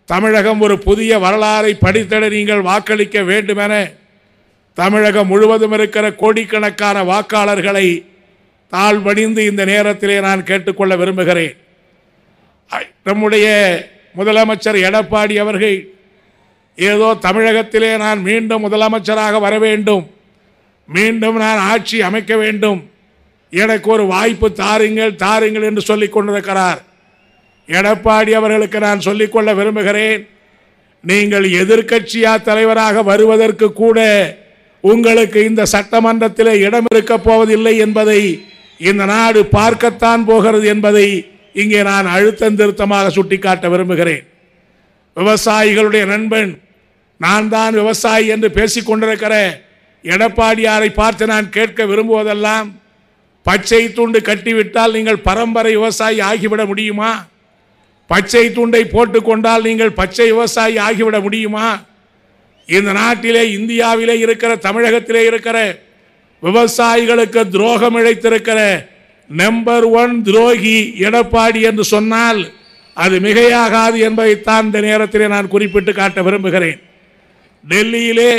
தமிழகம் ஒரு புதிய வரலாறை படித்திட நீங்கள் வாக்களிக்க வேண்டுமென தமிழகம் முழுவதும் இருக்கிற கோடிக்கணக்கான வாக்காளர்களை தாழ்வணிந்து இந்த நேரத்திலே நான் கேட்டுக்கொள்ள விரும்புகிறேன். நம்முடைய முதலமைச்சர் எடப்பாடி அவர்கள் ஏதோ தமிழகத்திலே நான் மீண்டும் முதலமைச்சராக வர வேண்டும், மீண்டும் நான் ஆட்சி அமைக்க வேண்டும், எனக்கு ஒரு வாய்ப்பு தாருங்கள் என்று சொல்லிக் கொண்டிருக்கிறார். எடப்பாடி அவர்களுக்கு நான் சொல்லிக்கொள்ள விரும்புகிறேன், நீங்கள் எதிர்க்கட்சியா தலைவராக வருவதற்கு கூட உங்களுக்கு இந்த சட்டமன்றத்தில் இடம் இருக்க போவதில்லை என்பதை இந்த நாடு பார்க்கத்தான் போகிறது என்பதை இங்கே நான் அழுத்தம் திருத்தமாக சுட்டிக்காட்ட விரும்புகிறேன். விவசாயிகளுடைய நண்பன், நான் தான் விவசாயி என்று பேசிக் கொண்டிருக்கிற எடப்பாடியாரை பார்த்து நான் கேட்க விரும்புவதெல்லாம், பச்சை துண்டு கட்டிவிட்டால் நீங்கள் பரம்பரை விவசாயி ஆகிவிட முடியுமா? பச்சை துண்டை போட்டுக்கொண்டால் நீங்கள் பச்சை விவசாயி ஆகிவிட முடியுமா? இந்த நாட்டிலே, இந்தியாவிலே இருக்கிற, தமிழகத்திலே இருக்கிற விவசாயிகளுக்கு துரோகம் இழைத்திருக்கிற நம்பர் 1 துரோகி எடப்பாடி என்று சொன்னால் அது மிகையாகாது என்பதைத்தான் இந்த நேரத்திலே நான் குறிப்பிட்டு காட்ட விரும்புகிறேன். டெல்லியிலே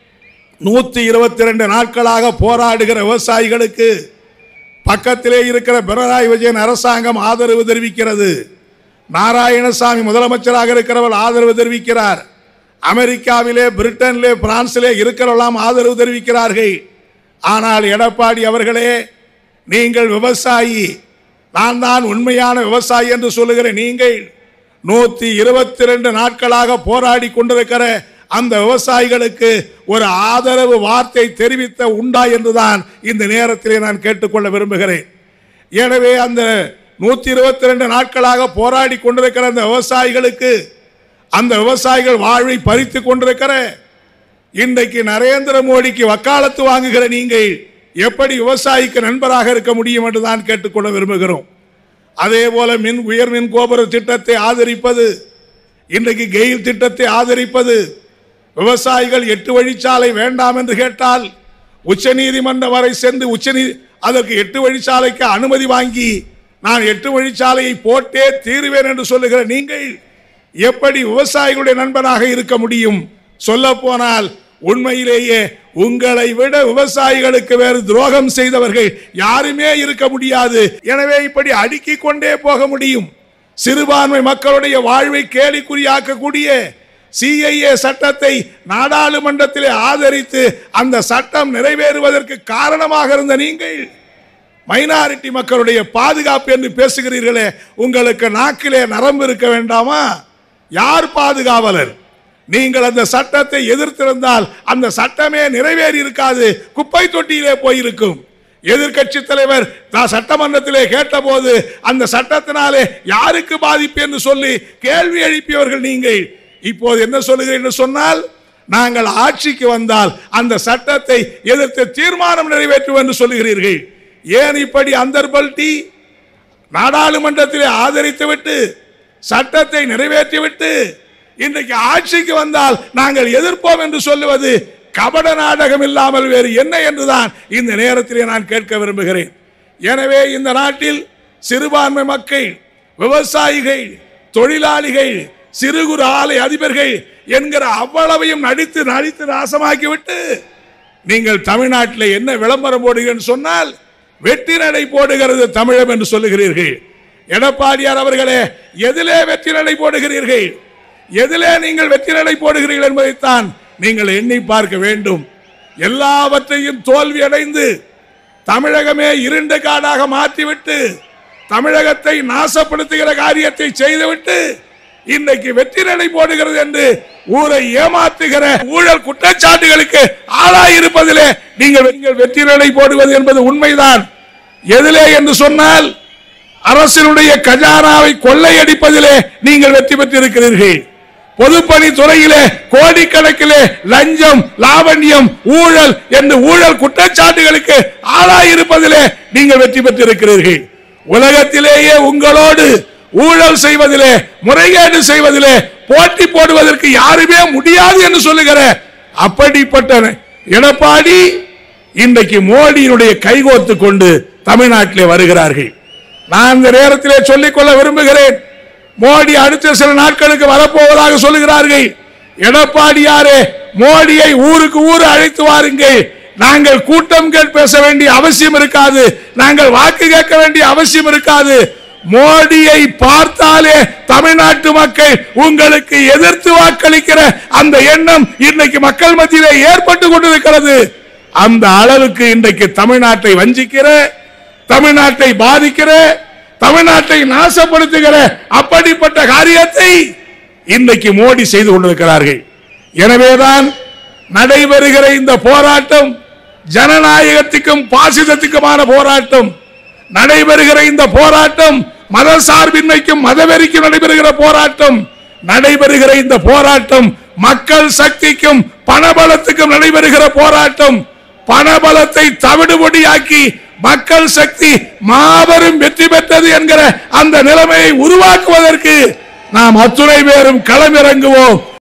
122 நாட்களாக போராடுகிற விவசாயிகளுக்கு பக்கத்திலே இருக்கிற பினராயி விஜயன் அரசாங்கம் ஆதரவு தெரிவிக்கிறது. நாராயணசாமி முதலமைச்சராக இருக்கிறவர் ஆதரவு தெரிவிக்கிறார். அமெரிக்காவிலே, பிரிட்டனிலே, பிரான்சிலே இருக்கிறவெல்லாம் ஆதரவு தெரிவிக்கிறார்கள். ஆனால் எடப்பாடி அவர்களே, நீங்கள் விவசாயி, நான் தான் உண்மையான விவசாயி என்று சொல்லுகிற நீங்கள் 122 நாட்களாக போராடி கொண்டிருக்கிற அந்த விவசாயிகளுக்கு ஒரு ஆதரவு வார்த்தை தெரிவித்த உண்டா என்றுதான் இந்த நேரத்திலே நான் கேட்டுக்கொள்ள விரும்புகிறேன். எனவே அந்த 122 நாட்களாக போராடி கொண்டிருக்கிற அந்த விவசாயிகளுக்கு, அந்த விவசாயிகள் வாழ்வை பறித்து கொண்டிருக்கிற இன்றைக்கு நரேந்திர மோடிக்கு வக்காலத்து வாங்குகிற நீங்கள் எப்படி விவசாயிக்கு நண்பராக இருக்க முடியும் என்று தான் கேட்டுக்கொள்ள விரும்புகிறோம். அதே போல உயர் மின் கோபுர திட்டத்தை ஆதரிப்பது, இன்றைக்கு கெயில் திட்டத்தை ஆதரிப்பது, விவசாயிகள் 8 வழிச்சாலை வேண்டாம் என்று கேட்டால் உச்சநீதிமன்றம் வரை சென்று அதற்கு 8 வழிச்சாலைக்கு அனுமதி வாங்கி நான் 8 வழிச்சாலையை போட்டே தீருவேன் என்று சொல்லுகிற நீங்கள் எப்படி விவசாயிகளுடைய நண்பனாக இருக்க முடியும்? சொல்ல போனால் உண்மையிலேயே உங்களை விட விவசாயிகளுக்கு வேறு துரோகம் செய்தவர்கள் யாருமே இருக்க முடியாது. எனவே இப்படி அடுக்கிக் கொண்டே போக முடியும். சிறுபான்மை மக்களுடைய வாழ்வை கேலிக்குறியாக்கக்கூடிய சிஏஏ சட்டத்தை நாடாளுமன்றத்திலே ஆதரித்து அந்த சட்டம் நிறைவேறுவதற்கு காரணமாக இருந்த நீங்கள் மைனாரிட்டி மக்களுடைய பாதுகாப்பு என்று பேசுகிறீர்களே, உங்களுக்கு நாக்கிலே நரம்பு இருக்க வேண்டாமா? யார் பாதுகாவலர்? நீங்கள் அந்த சட்டத்தை எதிர்த்திருந்தால் அந்த சட்டமே நிறைவேறி இருக்காது, குப்பை தொட்டியிலே போயிருக்கும். எதிர்கட்சி தலைவர் சட்டமன்றத்திலே கேட்டபோது அந்த சட்டத்தினாலே யாருக்கு பாதிப்பு என்று சொல்லி கேள்வி எழுப்பியவர்கள் நீங்கள். இப்போது என்ன சொல்லுகிறீர்கள் என்று சொன்னால், நாங்கள் ஆட்சிக்கு வந்தால் அந்த சட்டத்தை எதிர்த்து தீர்மானம் நிறைவேற்றுவோம் என்று சொல்லுகிறீர்கள். ஏன் இப்படி அந்தர்பல்டி? நாடாளுமன்றத்திலே ஆதரித்துவிட்டு சட்டத்தை நிறைவேற்றிவிட்டு இன்றைக்கு ஆட்சிக்கு வந்தால் நாங்கள் எதிர்ப்போம் என்று சொல்லுவது கபட நாடகம் இல்லாமல் வேறு என்ன என்றுதான் இந்த நேரத்திலே நான் கேட்க விரும்புகிறேன். எனவே இந்த நாட்டில் சிறுபான்மை மக்கள், விவசாயிகள், தொழிலாளிகள், சிறு குறு ஆலை அதிபர்கள் என்கிற அவ்வளவையும் நடித்து நாசமாக்கிவிட்டு நீங்கள் தமிழ்நாட்டில் என்ன விளம்பரம் போடுகிறேன் சொன்னால், வெற்றி நடை போடுகிறது தமிழகம் என்று சொல்லுகிறீர்கள். எடப்பாடியார் அவர்களே, எதிலே வெற்றி நடை போடுகிறீர்கள்? எதிலே நீங்கள் வெற்றி நடை போடுகிறீர்கள் என்பதைத்தான் நீங்கள் எண்ணி பார்க்க வேண்டும். எல்லாவற்றையும் தோல்வி அடைந்து தமிழகமே இருண்ட காடாக மாற்றிவிட்டு தமிழகத்தை நாசப்படுத்துகிற காரியத்தை செய்துவிட்டு இன்றைக்கு வெற்றி நடை போடுகிறது என்று ஊரை ஏமாற்றுகிற ஊழல் குற்றச்சாட்டுகளுக்கு ஆளாயிருப்பதிலே நீங்கள் வெற்றி நடை போடுவது என்பது உண்மைதான். எதிலே என்று சொன்னால், அரசினுடைய கஜானாவை கொள்ளையடிப்பதிலே நீங்கள் வெற்றி பெற்றிருக்கிறீர்கள். பொதுப்பணித்துறையிலே கோடிக்கணக்கிலே லஞ்சம், லாவண்யம், ஊழல் என்று ஊழல் குற்றச்சாட்டுகளுக்கு ஆளாயிருப்பதிலே நீங்கள் வெற்றி பெற்றிருக்கிறீர்கள். உலகத்திலேயே உங்களோடு ஊழல் செய்வதிலே, முறைகேடு செய்வதிலே போட்டி போடுவதற்கு யாருமே முடியாது என்று சொல்லுகிற அப்படிப்பட்ட எடப்பாடி இன்றைக்கு மோடியினுடைய கைகோர்த்து கொண்டு தமிழ்நாட்டிலே வருகிறார்கள். நான் இந்த நேரத்திலே சொல்லிக்கொள்ள விரும்புகிறேன், மோடி அடுத்த சில நாட்களுக்கு வரப்போவதாக சொல்லுகிறார்கள். எடப்பாடியாரே, மோடியை ஊருக்கு ஊர் அழைத்து வாருங்கள். நாங்கள் கூட்டம் பேச வேண்டிய அவசியம் இருக்காது, நாங்கள் வாக்கு கேட்க வேண்டிய அவசியம் இருக்காது. மோடியை பார்த்தாலே தமிழ்நாட்டு மக்கள் உங்களுக்கு எதிர்த்து வாக்களிக்கிற அந்த எண்ணம் இன்னைக்கு மக்கள் மத்தியிலே ஏற்பட்டு கொண்டிருக்கிறது. அந்த அளவுக்கு இன்றைக்கு தமிழ்நாட்டை வஞ்சிக்கிற, தமிழ்நாட்டை பாதிக்கிற, தமிழ்நாட்டை நாசப்படுத்துகிற அப்படிப்பட்ட காரியத்தை இன்றைக்கு மோடி செய்து கொண்டிருக்கிறார்கள். எனவேதான் நடைபெறுகிற இந்த போராட்டம் ஜனநாயகத்துக்கும் பாசிசத்துக்குமான போராட்டம். நடைபெறுகிற இந்த போராட்டம் மத சார்பின்மைக்கும் மதவெறிக்கும் நடைபெறுகிற போராட்டம். நடைபெறுகிற இந்த போராட்டம் மக்கள் சக்திக்கும் பணபலத்துக்கும் நடைபெறுகிற போராட்டம். பணபலத்தை தவிடுபொடியாக்கி மக்கள் சக்தி மாபெரும் வெற்றி பெற்றது என்கிற அந்த நிலைமையை உருவாக்குவதற்கு நாம் அத்துணை பேரும் களமிறங்குவோம்.